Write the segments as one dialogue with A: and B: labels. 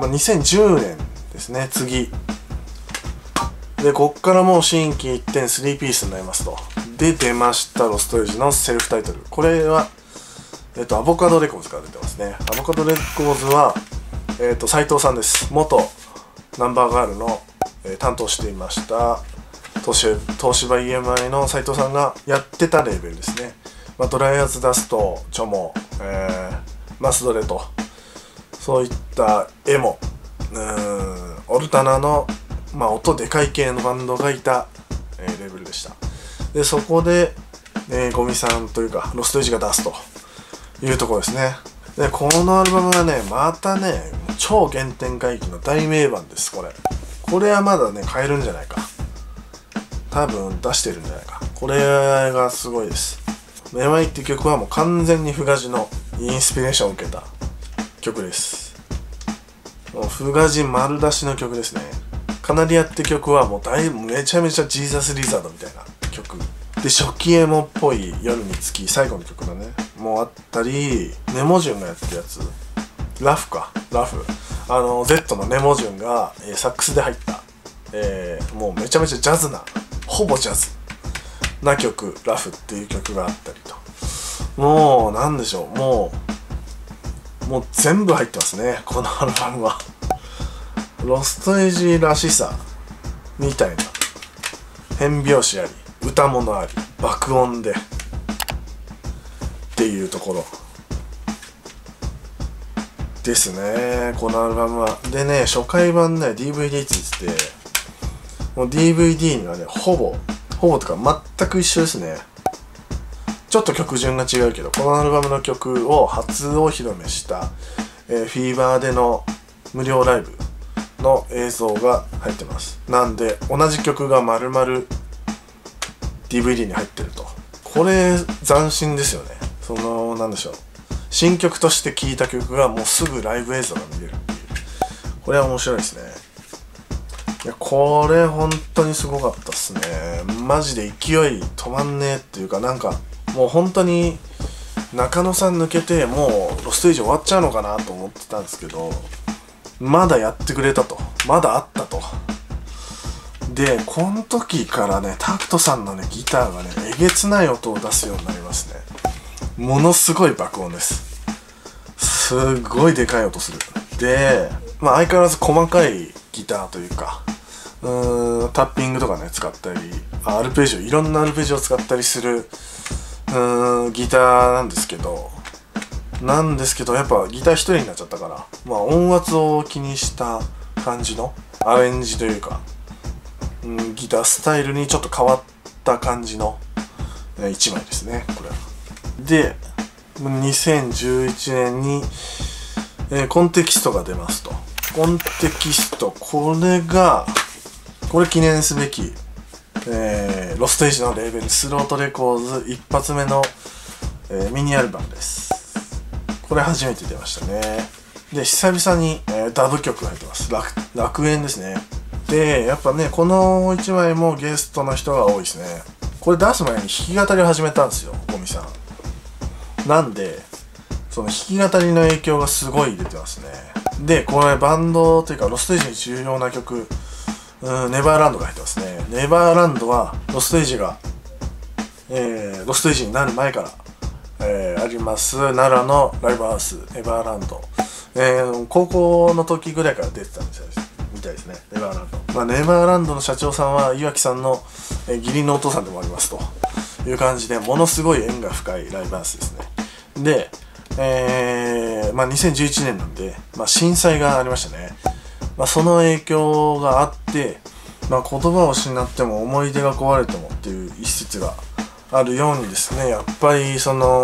A: 2010年ですね、次。で、こっからもう心機一転3ピースになりますと。で、出ました、ロストエイジのセルフタイトル。これは、アボカドレコーズから出てますね。アボカドレコーズは、斉藤さんです。元ナンバーガールの、担当していました、東芝 EMI の斉藤さんがやってたレーベルですね。ドライアーズダスト、チョモ、マスドレと、そういったエモ、オルタナの、音でかい系のバンドがいた、レーベルでした。で、そこで、ゴミさんというか、ロストエイジが出すというところですね。で、このアルバムがね、またね、超原点回帰の大名盤です、これ。これはまだね、買えるんじゃないか。多分出してるんじゃないか。これがすごいです。めまいっていう曲はもう完全にフガジのインスピレーションを受けた曲です。もうフガジ丸出しの曲ですね。カナリアって曲はもうめちゃめちゃジーザスリザードみたいな曲で、初期エモっぽい夜につき最後の曲だねもうあったり、ネモジュンがやってるやつ、ラフ、Z のネモジュンが、サックスで入った、もうめちゃめちゃジャズな、ほぼジャズな曲、ラフっていう曲があったりと、もうなんでしょう、もう全部入ってますね、このアルバムは。ロストエイジらしさみたいな、変拍子あり、歌物あり、爆音でっていうところですね、このアルバムは。でね、初回版ね DVD ついてて、もう DVD にはねほぼとか全く一緒ですね。ちょっと曲順が違うけど、このアルバムの曲を初お披露目した、フィーバーでの無料ライブの映像が入ってます。なんで同じ曲が丸々 DVD に入ってると、これ斬新ですよね。なんでしょう、新曲として聴いた曲がもうすぐライブ映像が見れるっていう、これは面白いですね。いや、これ本当にすごかったっすね。マジで勢い止まんねえっていうか、なんかもう本当に中野さん抜けてもうロストエイジ終わっちゃうのかなと思ってたんですけど、まだやってくれたと、まだあったと。で、この時からね、タクトさんのねギターがねえげつない音を出すようになりますね。ものすごい爆音です。すごいでかい音する。で、相変わらず細かいギターというか、タッピングとかね使ったり、いろんなアルペジオを使ったりするギターなんですけど、やっぱギター一人になっちゃったから、音圧を気にした感じのアレンジというか、ギタースタイルにちょっと変わった感じの一枚ですね、これは。で、2011年に、コンテキストが出ますと。コンテキスト、これ記念すべき、ロストエイジのレーベルスロートレコーズ一発目の、ミニアルバムです。これ初めて出ましたね。で、久々に、ダブ曲が入ってます。楽園ですね。で、やっぱね、この1枚もゲストの人が多いですね。これ出す前に弾き語りを始めたんですよ、ゴミさん。なんで、その弾き語りの影響がすごい出てますね。で、これバンドというかロストエイジに重要な曲、ネバーランドが入ってますね。ネバーランドはロストエイジが、ロストエイジになる前から、あります奈良のライブハウスネバーランド、高校の時ぐらいから出てたみたいですね、ネバーランド。ネバーランドの社長さんは岩木さんの、義理のお父さんでもありますという感じで、ものすごい縁が深いライブハウスですね。で、2011年なんで、震災がありましたね。その影響があって、言葉を失っても思い出が壊れてもっていう一節があるようにですね、やっぱり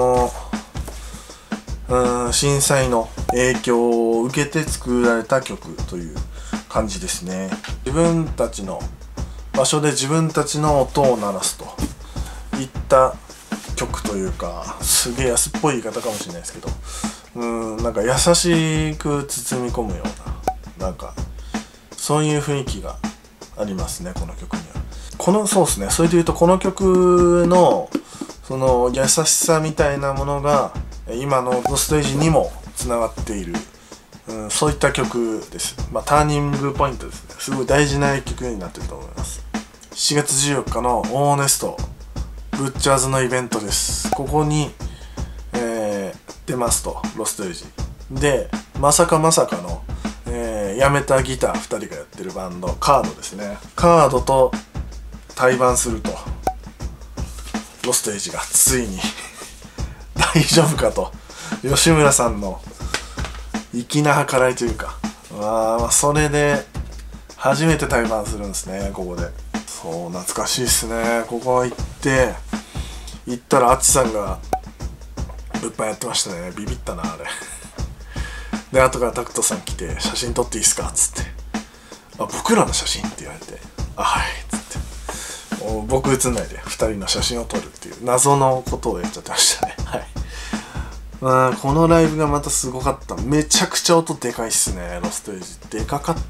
A: 震災の影響を受けて作られた曲という感じですね。自分たちの場所で自分たちの音を鳴らすといった曲というか、すげえ安っぽい言い方かもしれないですけど、なんか優しく包み込むような、なんかそういう雰囲気がありますね、この曲には。そうですね、それでいうとこの曲のその優しさみたいなものが今のロストエイジにもつながっているそういった曲です。ターニングポイントですね。すごい大事な曲になってると思います。7月14日のオーネストブッチャーズのイベントです。ここに、出ますと、ロストエイジで、まさかの、辞めたギター2人がやってるバンドカードですね。カードと対バンすると、ロストエイジがついに大丈夫かと、吉村さんの粋な計らいというか、それで初めて対バンするんですね、ここで。そう、懐かしいっすね。ここ行ったらあっちさんが物販やってましたね。ビビったなあれで、後からタクトさん来て、写真撮っていいっすかっつって、僕らの写真って言われて、はいっつって、僕写んないで2人の写真を撮るっていう謎のことをやっちゃってましたね。はい。このライブがまたすごかった。めちゃくちゃ音でかいっすね。ロストエイジでかかった。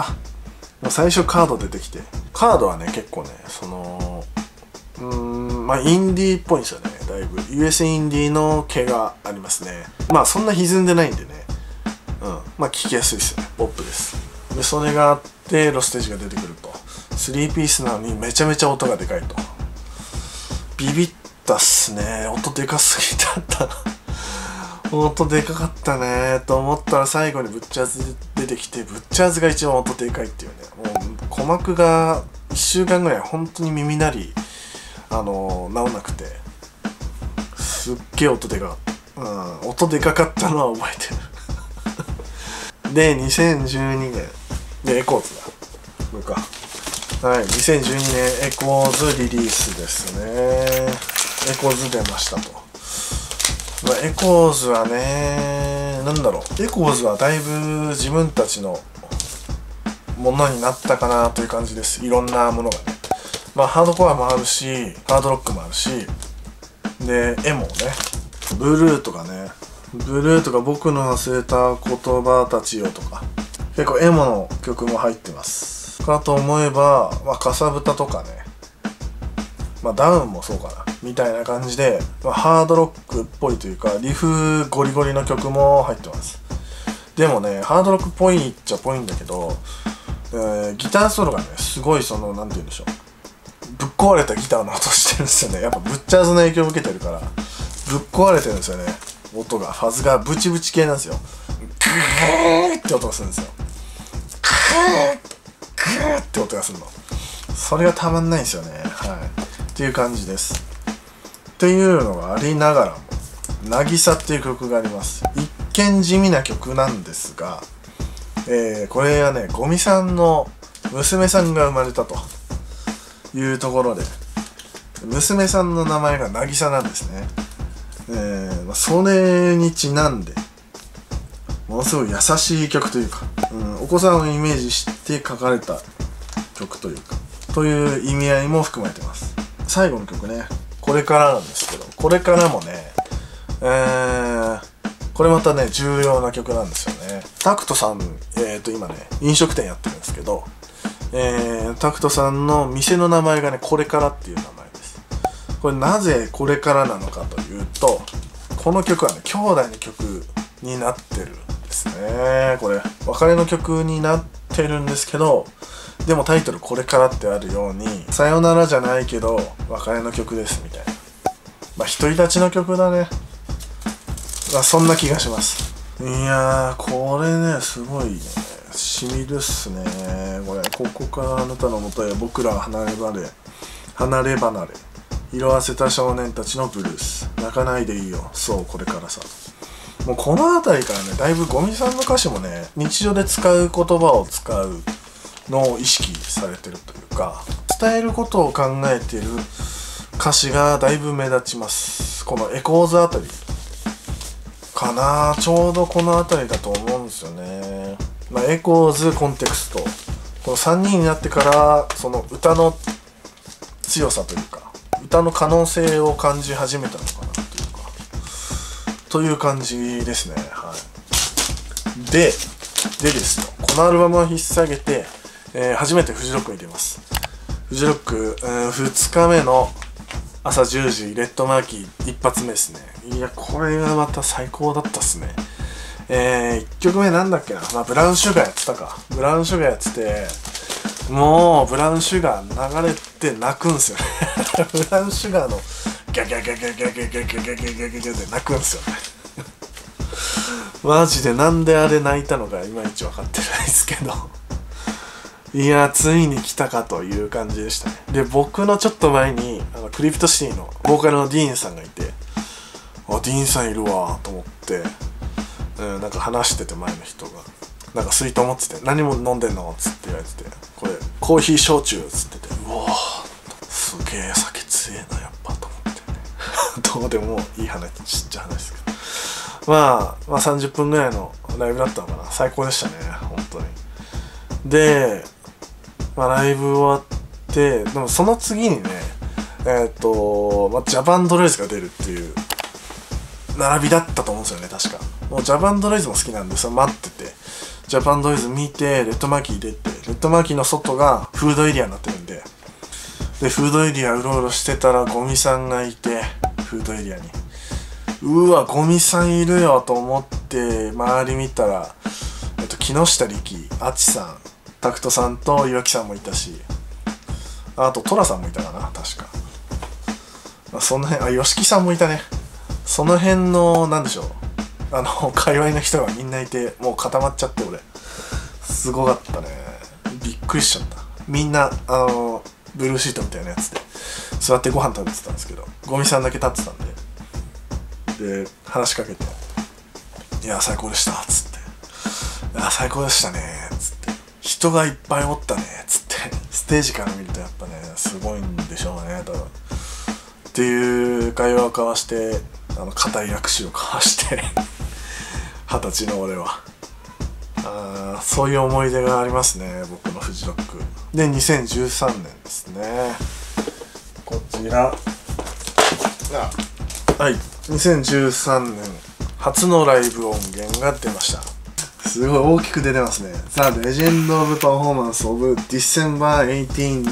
A: 最初カード出てきて、カードはね結構ね、インディーっぽいんですよね。だいぶ US インディーの毛がありますね。そんな歪んでないんでね、聴きやすいですよね。ポップです。でそれがあってロストエイジが出てくると、3ピースなのにめちゃめちゃ音がでかいと、ビビったっすね。音でかすぎたんだ音でかかったねと思ったら、最後にブッチャーズ出てきて、ブッチャーズが一番音でかいっていうね。もう鼓膜が1週間ぐらい本当に耳鳴り治んなくて、すっげえ音でかかった。音でかかったのは覚えてるで、2012年でエコーズだ。これか。はい、2012年エコーズリリースですね。エコーズ出ましたと。エコーズはね、エコーズはだいぶ自分たちのものになったかなという感じです。いろんなものがね。ハードコアもあるし、ハードロックもあるし、で、エモね。ブルーとか僕の忘れた言葉たちよとか、結構エモの曲も入ってます。かと思えば、かさぶたとかね、ダウンもそうかなみたいな感じで、ハードロックっぽいというか、リフゴリゴリの曲も入ってます。でもね、ハードロックっぽいっちゃっぽいんだけど、ギターソロがね、すごいなんて言うんでしょう、ぶっ壊れたギターの音してるんですよね。やっぱブッチャーズの影響を受けてるからぶっ壊れてるんですよね。音が、ファズがブチブチ系なんですよ。クーって音がするんですよ。クーって音がするの。それがたまんないんですよね。っていう感じです。っていうのがありながらも、渚っていう曲があります。一見地味な曲なんですが、これはね、ゴミさんの娘さんが生まれたというところで、娘さんの名前が渚なんですね。それにちなんで、ものすごい優しい曲というか、お子さんをイメージして書かれた曲というか、という意味合いも含まれてます。最後の曲ね、これからなんですけど、これからもね、これまたね、重要な曲なんですよね。タクトさん、今ね、飲食店やってるんですけど、タクトさんの店の名前がね、これからっていう名前です。これなぜこれからなのかというと、この曲はね、兄弟の曲になってるんですね。これ、別れの曲になってるんですけど、でもタイトルこれからってあるように、さよならじゃないけど、別れの曲ですみたいな。独り立ちの曲だね。そんな気がします。いやー、これね、すごいね、しみるっすね。これ、ここからあなたのもとへ僕らは離れ離れ、色あせた少年たちのブルース。泣かないでいいよ、そうこれからさ。もうこの辺りからね、だいぶゴミさんの歌詞もね、日常で使う言葉を使うのを意識されてるというか、伝えることを考えている歌詞がだいぶ目立ちます。このエコーズあたりかな、ちょうどこの辺りだと思うんですよね。エコーズコンテクスト、この3人になってからその歌の強さというか、歌の可能性を感じ始めたのかなという感じですね。でですと、このアルバムを引っ提げて、初めてフジロックに出ます。フジロック、2日目の朝10時、レッドマーキー一発目ですね。いや、これがまた最高だったっすね。 1曲目なんだっけな、まあブラウンシュガーやってたか。ブラウンシュガーやってて、もうブラウンシュガー流れて泣くんすよね。ブラウンシュガーのギャギャギャギャギャギャギャギャギャギャギャギャギャで泣くんすよね。マジでなんであれ泣いたのかいまいち分かってないですけど。いやついに来たかという感じでしたね。で、僕のちょっと前にクリプトシティのボーカルのディーンさんがいて、あ、ディーンさんいるわと思って、なんか話してて、前の人がなんか水筒持ってて、何も飲んでんのっつって言われてて、これコーヒー焼酎っつってて、うわーすげえ酒強えなやっぱと思ってね。どうでもいい話、ちっちゃい話ですけど、まあ30分ぐらいのライブだったのかな。最高でしたね本当に。で、ライブ終わって、でもその次にね、ジャパンドレイズが出るっていう並びだったと思うんですよね、確か。もうジャパンドレイズも好きなんで、それ待ってて、ジャパンドレイズ見て、レッドマーキー出て、レッドマーキーの外がフードエリアになってるんで、で、フードエリアうろうろしてたらゴミさんがいて、フードエリアに。うわ、ゴミさんいるよと思って、周り見たら、木下力、あちさん、タクトさんと岩木さんもいたし、あとトラさんもいたかな、確か。その辺、吉木さんもいたね。その辺の、なんでしょう、界隈の人がみんないて、もう固まっちゃって、俺すごかったね。びっくりしちゃった。みんなブルーシートみたいなやつで座ってご飯食べてたんですけど、ゴミさんだけ立ってたんで、話しかけて「いや最高でした」っつって「いや最高でしたね」っつって「人がいっぱいおったね」っつって、ステージから見るとやっぱねすごいんでしょうね多分っていう会話を交わして、固い握手を交わして20歳の俺はそういう思い出がありますね、僕のフジロックで。2013年ですね、こちらはい、2013年初のライブ音源が出ました。すごい大きく出てますね。さあ、レジェンド・オブ・パフォーマンス・オブ・ディセンバー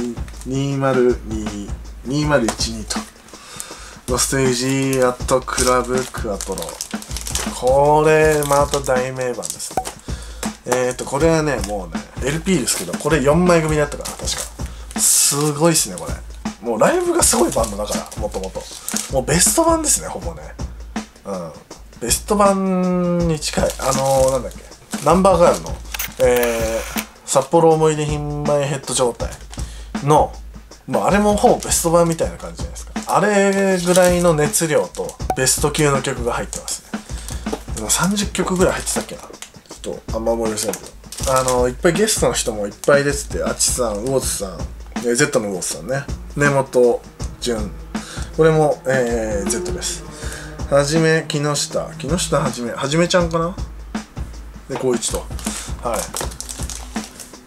A: 18-2012とのステージアットクラブクアトロ。これまた大名盤ですね。これはねもうね LP ですけど、これ4枚組だったかな確か。すごいっすねこれ。もうライブがすごいバンドだから、もともともうベスト版ですね、ほぼね。ベスト版に近い。なんだっけ、ナンバーガールの札幌思い出品前ヘッド状態の、もうあれもほぼベスト版みたいな感じじゃないですか。あれぐらいの熱量とベスト級の曲が入ってますね。でも30曲ぐらい入ってたっけな、ちょっとあんま思い出せないけど、いっぱいゲストの人もいっぱい出てて、あちさん、魚津さん、Z の魚津さんね、根本潤、これも、Z です。はじめ、木下はじめちゃんかなで、光一と。はい。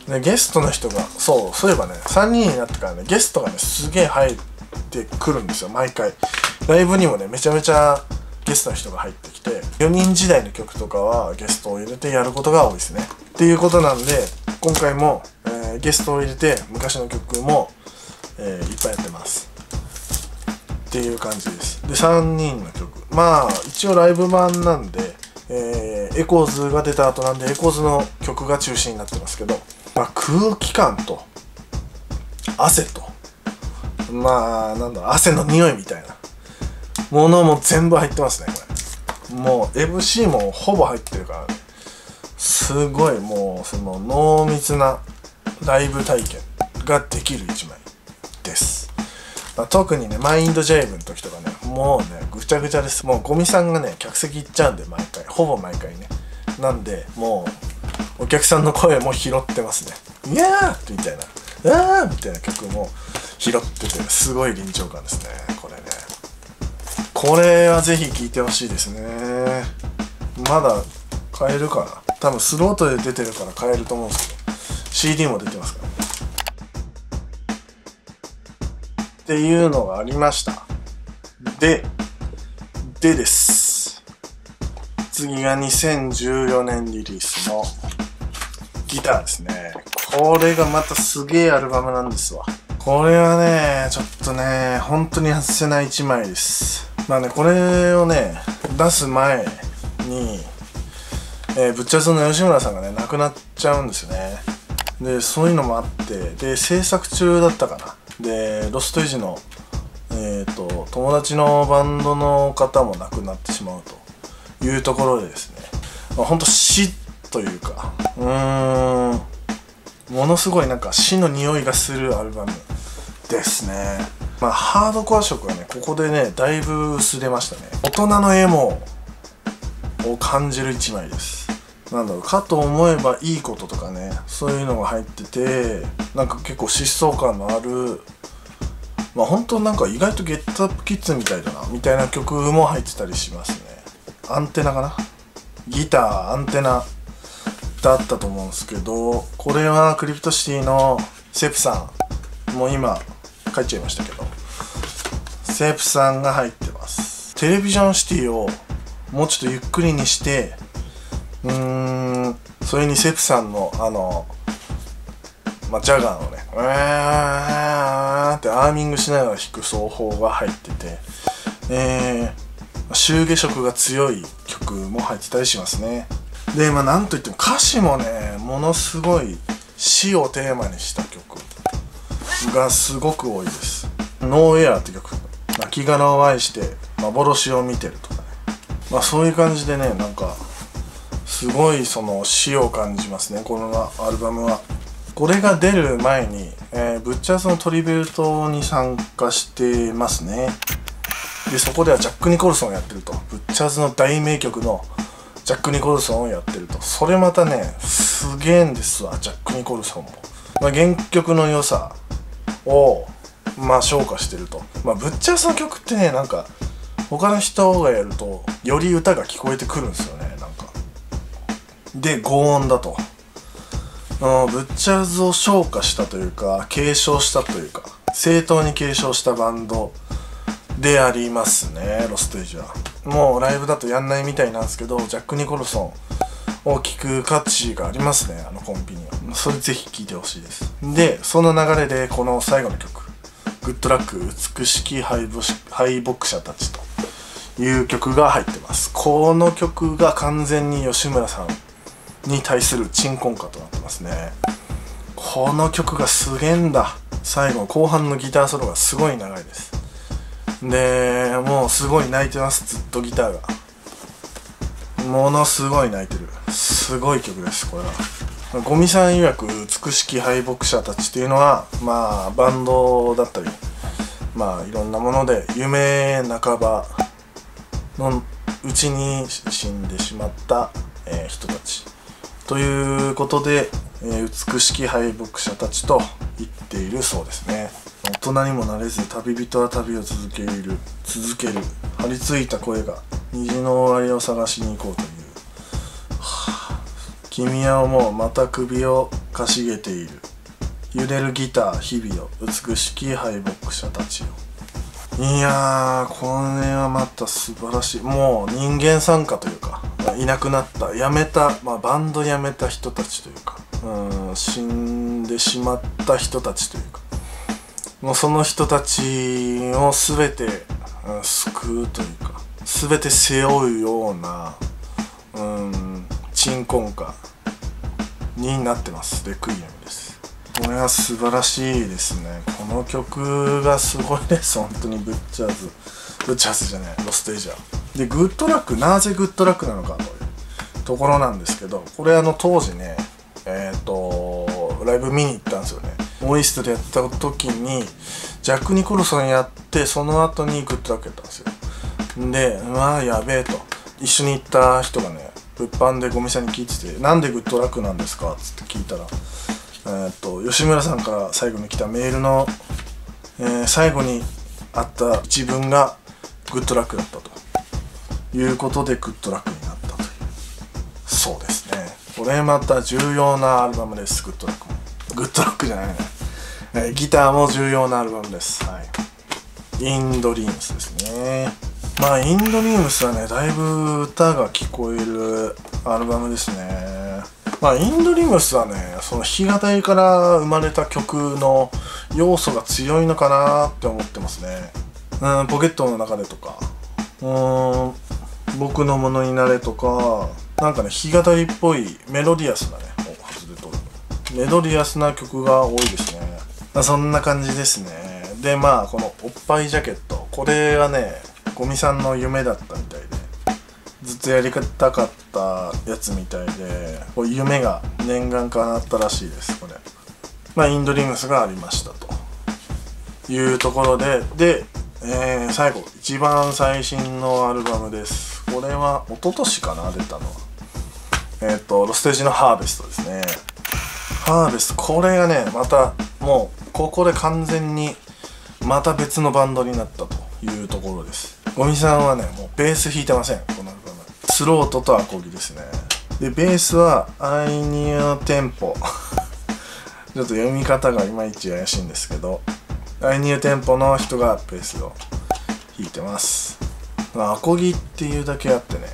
A: で、ゲストの人が、そういえばね、3人になってからね、ゲストがね、すげえ入ってくるんですよ、毎回。ライブにもね、めちゃめちゃゲストの人が入ってきて、4人時代の曲とかはゲストを入れてやることが多いですね。っていうことなんで、今回も、ゲストを入れて、昔の曲も、いっぱいやってます。っていう感じです。で、3人の曲。まあ、一応ライブ版なんで、エコーズが出た後なんで、エコーズの曲が中心になってますけど、まあ、空気感と、汗と、まあ、なんだろう、汗の匂いみたいなものも全部入ってますね、これ。もう、MC もほぼ入ってるからね。すごい、もう、その、濃密なライブ体験ができる一枚です。まあ、特にね、マインドジャイブの時とかね、もうね、ぐちゃぐちゃです。もうゴミさんがね、客席行っちゃうんで、毎回。ほぼ毎回ね。なんで、もう、お客さんの声も拾ってますね。いやーみたいな。あーみたいな曲も拾ってて、すごい臨場感ですね、これね。これはぜひ聴いてほしいですね。まだ買えるかな。多分スロートで出てるから買えると思うんですけど、CD も出てますからね。っていうのがありました。でです。次が2014年リリースのギターですね。これがまたすげえアルバムなんですわ。これはね、ちょっとね、本当に外せない一枚です。まあね、これをね、出す前に、 ブッチャーズの吉村さんがね亡くなっちゃうんですよね。でそういうのもあって、で制作中だったかな。でロストエイジの友達のバンドの方も亡くなってしまうというところでですね、ほんと死というか、ものすごいなんか死の匂いがするアルバムですね。ハードコア色はねここでねだいぶ薄れましたね。大人のエモを感じる一枚です。なんだろうかと思えばいいこととかね、そういうのが入ってて、なんか結構疾走感のある、本当なんか意外とゲットアップキッズみたいだなみたいな曲も入ってたりしますね。アンテナかな、ギターアンテナだったと思うんですけど、これはクリプトシティのセプさん、もう今帰っちゃいましたけど、セプさんが入ってます。テレビジョンシティをもうちょっとゆっくりにして、それにセプさんのジャガーのねってアーミングしながら弾く奏法が入ってて、シ下色が強い曲も入ってたりしますね。でなんといっても歌詞もねものすごい死をテーマにした曲がすごく多いです。ノーエアーって曲、亡きを愛して幻を見てるとかね、そういう感じでね、なんかすごいその死を感じますね、このアルバムは。これが出る前に、ブッチャーズのトリビュートに参加してますね。でそこではジャック・ニコルソンをやってると、ブッチャーズの大名曲のジャック・ニコルソンをやってると。それまたねすげえんですわ、ジャック・ニコルソンも。原曲の良さを昇華してると。ブッチャーズの曲ってね、なんか他の人がやるとより歌が聞こえてくるんですよね。なんかで高音だと、ブッチャーズを昇華したというか継承したというか正当に継承したバンドでありますね、ロストエイジは。もうライブだとやんないみたいなんですけど、ジャック・ニコルソンを聴く価値がありますね、コンビには。それぜひ聴いてほしいです。でその流れでこの最後の曲「グッドラック美しき敗北者たち」という曲が入ってます。この曲が完全に吉村さんに対する鎮魂歌となってますね。この曲がすげえんだ。最後後半のギターソロがすごい長いです。でもうすごい泣いてます、ずっとギターがものすごい泣いてる。すごい曲です。これはゴミさん曰く美しき敗北者たちっていうのはバンドだったりいろんなもので夢半ばのうちに死んでしまった、人たちということで、美しき敗北者たちと言っているそうですね。大人にもなれず旅人は旅を続ける張り付いた声が虹の終わりを探しに行こうという、君はもうまた首をかしげている、揺れるギター日々を美しき敗北者たちよ。いやーこれはまた素晴らしい。もう人間参加というか、いなくなった辞めた、バンド辞めた人たちというか、死んでしまった人たちというか、もうその人たちを全て、救うというか全て背負うような鎮魂歌になってます。レクイエムです。これは素晴らしいですね。この曲がすごいです。本当にブッチャーズじゃない、ロストエイジャーでグッドラック、なぜグッドラックなのかというところなんですけど、これ当時ねライブ見に行ったんですよね。オイストでやった時にジャック・ニコルソンやって、その後にグッドラックやったんですよ。でやべえと、一緒に行った人がね物販でゴミさんに聞いてて「なんでグッドラックなんですか?」っつって聞いたら、吉村さんから最後に来たメールの、最後にあった自分がグッドラックだったということでグッドラックになったという。そうですね、これまた重要なアルバムです。グッドラックもグッドラックじゃないね、ギターも重要なアルバムです。インドリームスですね。インドリームスはねだいぶ歌が聞こえるアルバムですね。インドリームスはねその弾き語りから生まれた曲の要素が強いのかなって思ってますね。ポケットの中でとか僕のものになれとかなんかね、弾き語りっぽいメロディアスなね、外れとるメロディアスな曲が多いですね。そんな感じですね。でこのおっぱいジャケット、これがねゴミさんの夢だったみたいで、ずっとやりたかったやつみたいで、こう夢が念願叶ったらしいです。これインドリングスがありましたというところで、最後一番最新のアルバムです。これは一昨年かな、出たのはロステージのハーベストですね。ハーベスト、これがねまたもうここで完全にまた別のバンドになったというところです。ゴミさんはねもうベース弾いてません。このアルバムスロートとアコギですね。でベースはアイニューテンポちょっと読み方がいまいち怪しいんですけど、アイニューテンポの人がベースを弾いてます。アコギっていうだけあってね、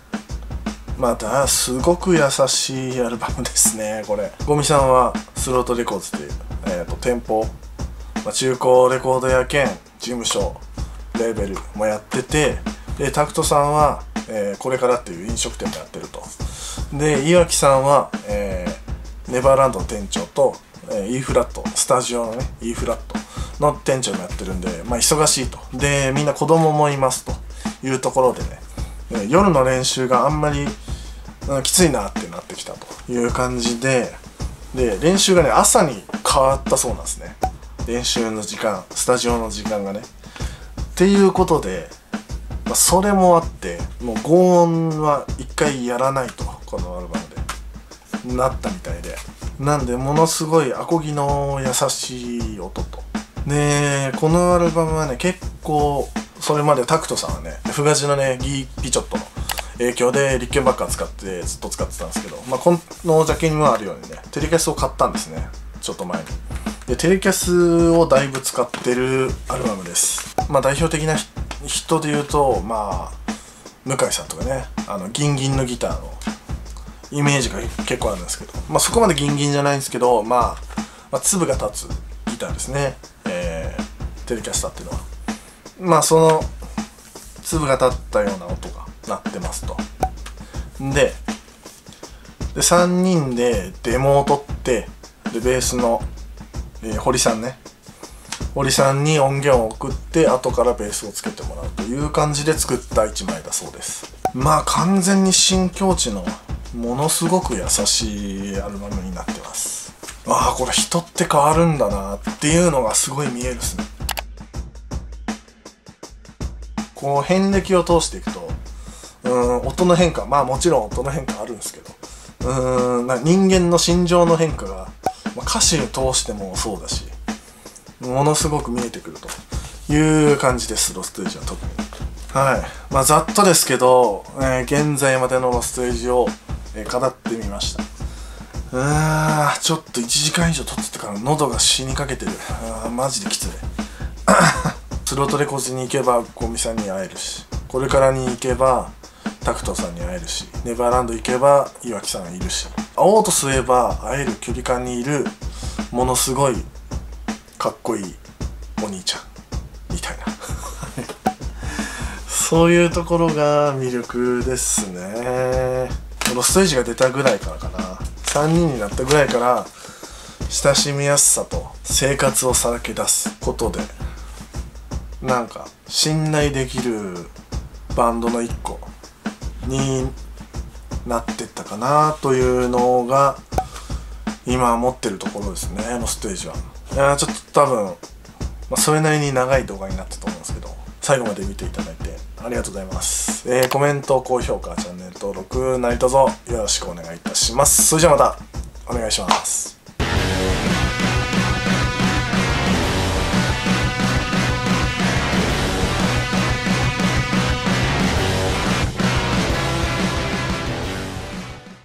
A: すごく優しいアルバムですね。これゴミさんはスロートレコーズっていう、店舗、中古レコード屋兼事務所レーベルもやってて、でタクトさんは、これからっていう飲食店もやってると。で岩木さんは、ネバーランドの店長と、E フラットスタジオのね E フラットの店長もやってるんで、忙しいと。でみんな子供もいますというところでね、夜の練習があんまりきついなってなってきたという感じで、練習がね朝に変わったそうなんですね。練習の時間、スタジオの時間がねっていうことで、それもあってもう轟音は一回やらないと、このアルバムでなったみたいで、なんでものすごいアコギの優しい音と。でこのアルバムはね結構それまでタクトさんはねフガジのねギー・ピチョットの影響でリッケンバッカー使ってずっと使ってたんですけど、このジャケにもあるようにねテレキャスを買ったんですね、ちょっと前に。でテレキャスをだいぶ使ってるアルバムです。代表的な人で言うと向井さんとかね、ギンギンのギターのイメージが結構あるんですけど、そこまでギンギンじゃないんですけど、粒が立つギターですね、テレキャスターっていうのはその粒が立ったような音が鳴ってますと。で3人でデモを取って、でベースの、堀さんに音源を送って後からベースをつけてもらうという感じで作った1枚だそうです。完全に新境地のものすごく優しいアルバムになってます。これ人って変わるんだなっていうのがすごい見えるっすね。こう遍歴を通していくと音の変化、もちろん音の変化あるんですけど、人間の心情の変化が、歌詞を通してもそうだし、ものすごく見えてくるという感じです。ロステージは特に。ざっとですけど、現在までのロステージを、語ってみました。ちょっと1時間以上撮ってたから喉が死にかけてる。マジできついスロートレコーズに行けばゴミさんに会えるし、これからに行けばタクトさんに会えるし、ネバーランド行けば岩木さんがいるし、会おうとすれば会える距離感にいるものすごいかっこいいお兄ちゃんみたいなそういうところが魅力ですね。ロステージが出たぐらいからかな、3人になったぐらいから親しみやすさと生活をさらけ出すことで信頼できるバンドの一個になってったかなというのが今持ってるところですね、ロステージは。ちょっと多分、それなりに長い動画になったと思うんですけど、最後まで見ていただいてありがとうございます。コメント、高評価、チャンネル登録何卒よろしくお願いいたします。それじゃあまたお願いします。